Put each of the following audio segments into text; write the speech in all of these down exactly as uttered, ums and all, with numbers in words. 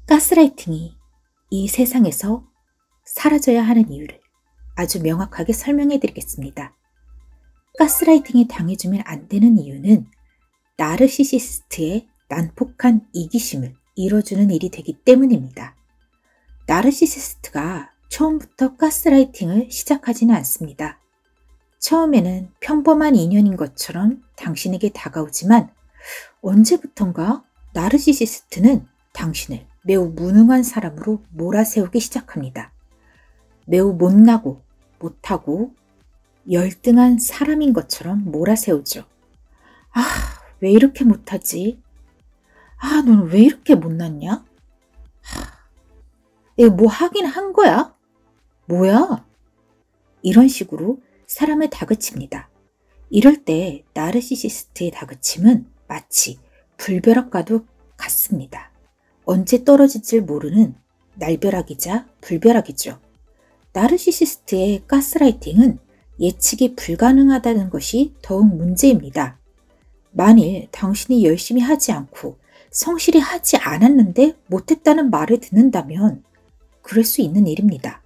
가스라이팅이 이 세상에서 사라져야 하는 이유를 아주 명확하게 설명해 드리겠습니다. 가스라이팅에 당해주면 안 되는 이유는 나르시시스트의 난폭한 이기심을 이뤄주는 일이 되기 때문입니다. 나르시시스트가 처음부터 가스라이팅을 시작하지는 않습니다. 처음에는 평범한 인연인 것처럼 당신에게 다가오지만 언제부턴가 나르시시스트는 당신을 매우 무능한 사람으로 몰아세우기 시작합니다. 매우 못나고 못하고 열등한 사람인 것처럼 몰아세우죠. 아, 왜 이렇게 못하지? 아, 너는 왜 이렇게 못났냐? 하, 내가 뭐 하긴 한 거야? 뭐야? 이런 식으로 사람을 다그칩니다. 이럴 때 나르시시스트의 다그침은 마치 불벼락과도 같습니다. 언제 떨어질지 모르는 날벼락이자 불벼락이죠. 나르시시스트의 가스라이팅은 예측이 불가능하다는 것이 더욱 문제입니다. 만일 당신이 열심히 하지 않고 성실히 하지 않았는데 못했다는 말을 듣는다면 그럴 수 있는 일입니다.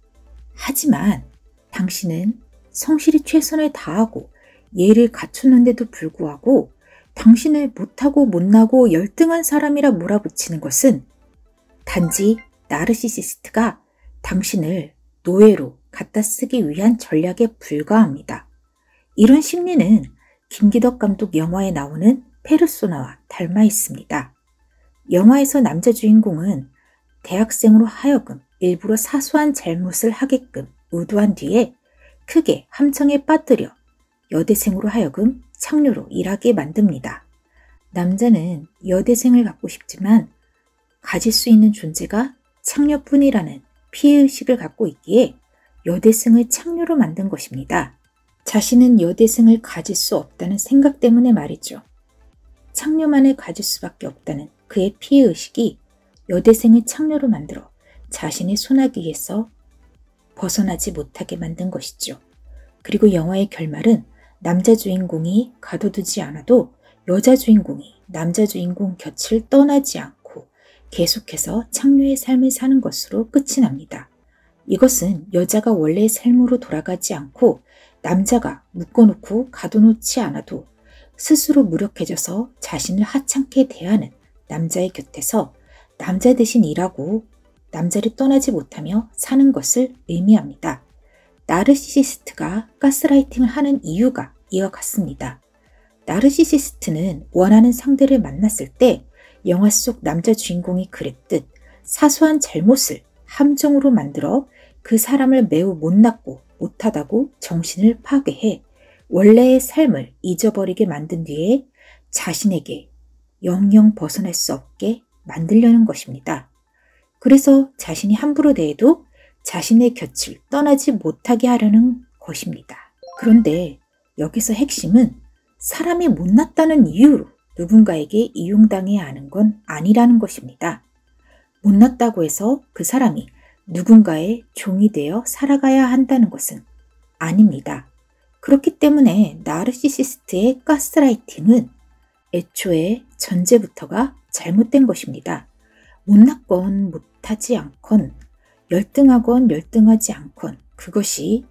하지만 당신은 성실히 최선을 다하고 예를 갖추는데도 불구하고 당신을 못하고 못나고 열등한 사람이라 몰아붙이는 것은 단지 나르시시스트가 당신을 노예로 갖다 쓰기 위한 전략에 불과합니다. 이런 심리는 김기덕 감독 영화에 나오는 페르소나와 닮아 있습니다. 영화에서 남자 주인공은 대학생으로 하여금 일부러 사소한 잘못을 하게끔 의도한 뒤에 크게 함정에 빠뜨려 여대생으로 하여금 창녀로 일하게 만듭니다. 남자는 여대생을 갖고 싶지만 가질 수 있는 존재가 창녀뿐이라는 피해의식을 갖고 있기에 여대생을 창녀로 만든 것입니다. 자신은 여대생을 가질 수 없다는 생각 때문에 말이죠. 창녀만을 가질 수밖에 없다는 그의 피해의식이 여대생을 창녀로 만들어 자신의 소나기에서 벗어나지 못하게 만든 것이죠. 그리고 영화의 결말은 남자 주인공이 가둬두지 않아도 여자 주인공이 남자 주인공 곁을 떠나지 않고 계속해서 창녀의 삶을 사는 것으로 끝이 납니다. 이것은 여자가 원래의 삶으로 돌아가지 않고 남자가 묶어놓고 가둬놓지 않아도 스스로 무력해져서 자신을 하찮게 대하는 남자의 곁에서 남자 대신 일하고 남자를 떠나지 못하며 사는 것을 의미합니다. 나르시시스트가 가스라이팅을 하는 이유가 이와 같습니다. 나르시시스트는 원하는 상대를 만났을 때 영화 속 남자 주인공이 그랬듯 사소한 잘못을 함정으로 만들어 그 사람을 매우 못났고 못하다고 정신을 파괴해 원래의 삶을 잊어버리게 만든 뒤에 자신에게 영영 벗어날 수 없게 만들려는 것입니다. 그래서 자신이 함부로 대해도 자신의 곁을 떠나지 못하게 하려는 것입니다. 그런데 여기서 핵심은 사람이 못났다는 이유로 누군가에게 이용당해야 하는 건 아니라는 것입니다. 못났다고 해서 그 사람이 누군가의 종이 되어 살아가야 한다는 것은 아닙니다. 그렇기 때문에 나르시시스트의 가스라이팅은 애초에 전제부터가 잘못된 것입니다. 못났건 못하지 않건 열등하건 열등하지 않건 그것이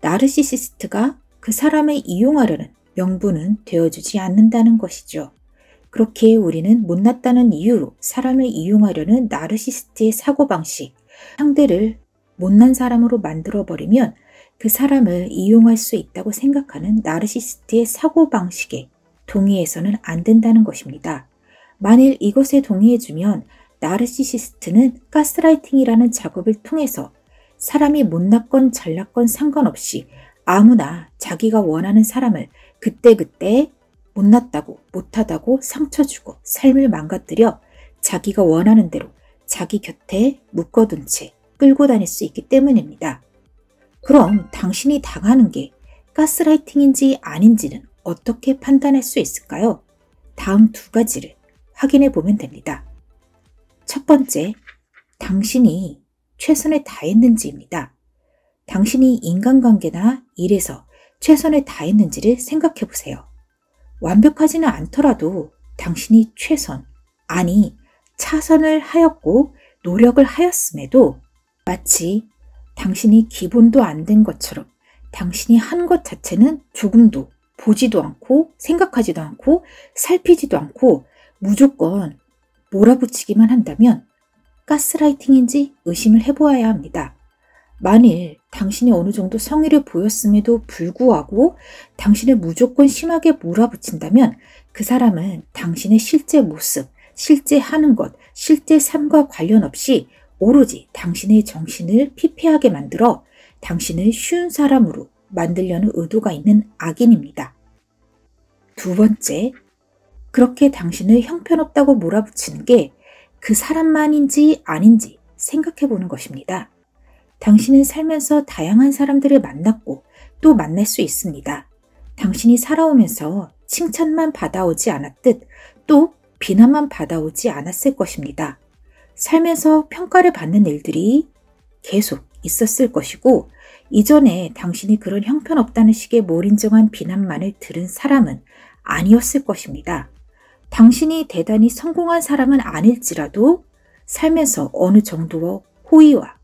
나르시시스트가 그 사람을 이용하려는 명분은 되어주지 않는다는 것이죠. 그렇게 우리는 못났다는 이유로 사람을 이용하려는 나르시시스트의 사고방식, 상대를 못난 사람으로 만들어버리면 그 사람을 이용할 수 있다고 생각하는 나르시시스트의 사고방식에 동의해서는 안 된다는 것입니다. 만일 이것에 동의해주면 나르시시스트는 가스라이팅이라는 작업을 통해서 사람이 못났건 잘났건 상관없이 아무나 자기가 원하는 사람을 그때그때 못났다고 못하다고 상처 주고 삶을 망가뜨려 자기가 원하는 대로 자기 곁에 묶어둔 채 끌고 다닐 수 있기 때문입니다. 그럼 당신이 당하는 게 가스라이팅인지 아닌지는 어떻게 판단할 수 있을까요? 다음 두 가지를 확인해 보면 됩니다. 첫 번째, 당신이 최선을 다했는지입니다. 당신이 인간관계나 일에서 최선을 다했는지를 생각해 보세요. 완벽하지는 않더라도 당신이 최선, 아니 차선을 하였고 노력을 하였음에도 마치 당신이 기본도 안 된 것처럼 당신이 한 것 자체는 조금도 보지도 않고 생각하지도 않고 살피지도 않고 무조건 몰아붙이기만 한다면 가스라이팅인지 의심을 해보아야 합니다. 만일 당신이 어느 정도 성의를 보였음에도 불구하고 당신을 무조건 심하게 몰아붙인다면 그 사람은 당신의 실제 모습, 실제 하는 것, 실제 삶과 관련 없이 오로지 당신의 정신을 피폐하게 만들어 당신을 쉬운 사람으로 만들려는 의도가 있는 악인입니다. 두 번째, 그렇게 당신을 형편없다고 몰아붙이는 게 그 사람만인지 아닌지 생각해 보는 것입니다. 당신은 살면서 다양한 사람들을 만났고 또 만날 수 있습니다. 당신이 살아오면서 칭찬만 받아오지 않았듯 또 비난만 받아오지 않았을 것입니다. 살면서 평가를 받는 일들이 계속 있었을 것이고 이전에 당신이 그런 형편없다는 식의 몰인정한 비난만을 들은 사람은 아니었을 것입니다. 당신이 대단히 성공한 사람은 아닐지라도 살면서 어느 정도의 호의와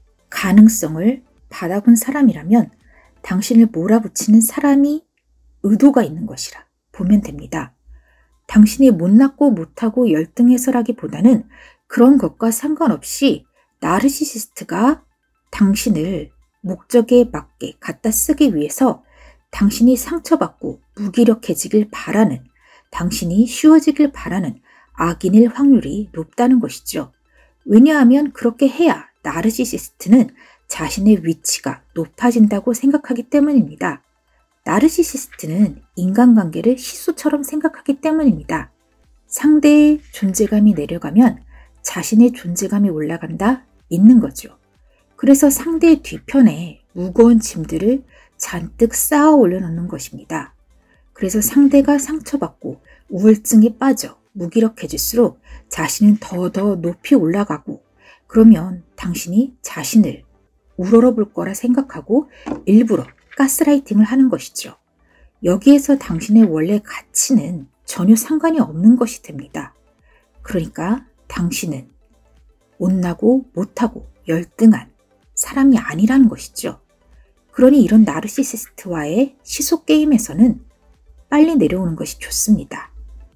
가능성을 받아본 사람이라면 당신을 몰아붙이는 사람이 의도가 있는 것이라 보면 됩니다. 당신이 못났고 못하고 열등해서라기보다는 그런 것과 상관없이 나르시시스트가 당신을 목적에 맞게 갖다 쓰기 위해서 당신이 상처받고 무기력해지길 바라는, 당신이 쉬워지길 바라는 악인일 확률이 높다는 것이죠. 왜냐하면 그렇게 해야 나르시시스트는 자신의 위치가 높아진다고 생각하기 때문입니다. 나르시시스트는 인간관계를 시소처럼 생각하기 때문입니다. 상대의 존재감이 내려가면 자신의 존재감이 올라간다 믿는 거죠. 그래서 상대의 뒤편에 무거운 짐들을 잔뜩 쌓아 올려놓는 것입니다. 그래서 상대가 상처받고 우울증에 빠져 무기력해질수록 자신은 더더 높이 올라가고 그러면 당신이 자신을 우러러볼 거라 생각하고 일부러 가스라이팅을 하는 것이죠. 여기에서 당신의 원래 가치는 전혀 상관이 없는 것이 됩니다. 그러니까 당신은 못나고 못하고 열등한 사람이 아니라는 것이죠. 그러니 이런 나르시시스트와의 시소 게임에서는 빨리 내려오는 것이 좋습니다.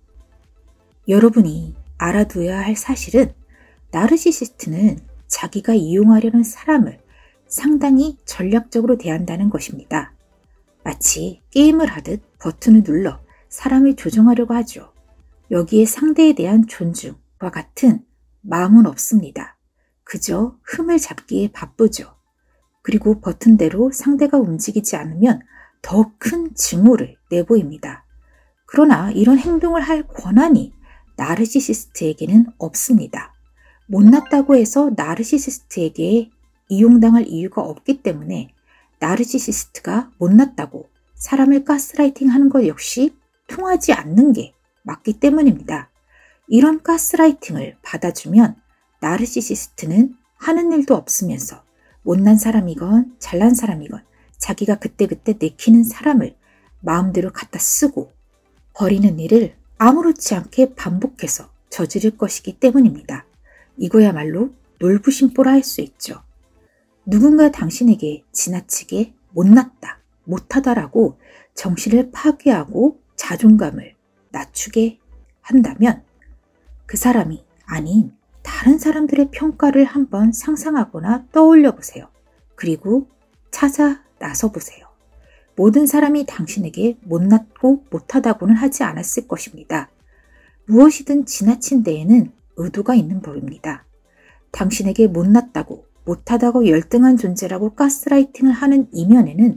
여러분이 알아두어야 할 사실은 나르시시스트는 자기가 이용하려는 사람을 상당히 전략적으로 대한다는 것입니다. 마치 게임을 하듯 버튼을 눌러 사람을 조종하려고 하죠. 여기에 상대에 대한 존중과 같은 마음은 없습니다. 그저 흠을 잡기에 바쁘죠. 그리고 버튼대로 상대가 움직이지 않으면 더 큰 증오를 내보입니다. 그러나 이런 행동을 할 권한이 나르시시스트에게는 없습니다. 못났다고 해서 나르시시스트에게 이용당할 이유가 없기 때문에 나르시시스트가 못났다고 사람을 가스라이팅 하는 것 역시 통하지 않는 게 맞기 때문입니다. 이런 가스라이팅을 받아주면 나르시시스트는 하는 일도 없으면서 못난 사람이건 잘난 사람이건 자기가 그때그때 내키는 사람을 마음대로 갖다 쓰고 버리는 일을 아무렇지 않게 반복해서 저지를 것이기 때문입니다. 이거야말로 놀부심보라 할 수 있죠. 누군가 당신에게 지나치게 못났다, 못하다라고 정신을 파괴하고 자존감을 낮추게 한다면 그 사람이 아닌 다른 사람들의 평가를 한번 상상하거나 떠올려 보세요. 그리고 찾아 나서 보세요. 모든 사람이 당신에게 못났고 못하다고는 하지 않았을 것입니다. 무엇이든 지나친 데에는 의도가 있는 법입니다. 당신에게 못났다고 못하다고 열등한 존재라고 가스라이팅을 하는 이면에는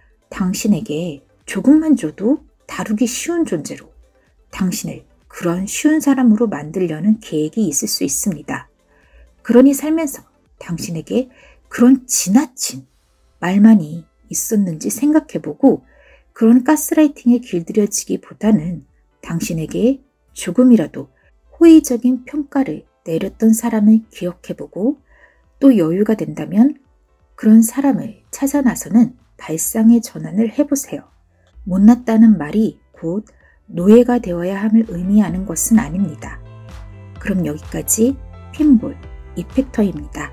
당신에게 조금만 줘도 다루기 쉬운 존재로 당신을 그런 쉬운 사람으로 만들려는 계획이 있을 수 있습니다. 그러니 살면서 당신에게 그런 지나친 말만이 있었는지 생각해보고 그런 가스라이팅에 길들여지기보다는 당신에게 조금이라도 호의적인 평가를 내렸던 사람을 기억해보고 또 여유가 된다면 그런 사람을 찾아 나서는 발상의 전환을 해보세요. 못났다는 말이 곧 노예가 되어야 함을 의미하는 것은 아닙니다. 그럼 여기까지 핀볼 이펙터입니다.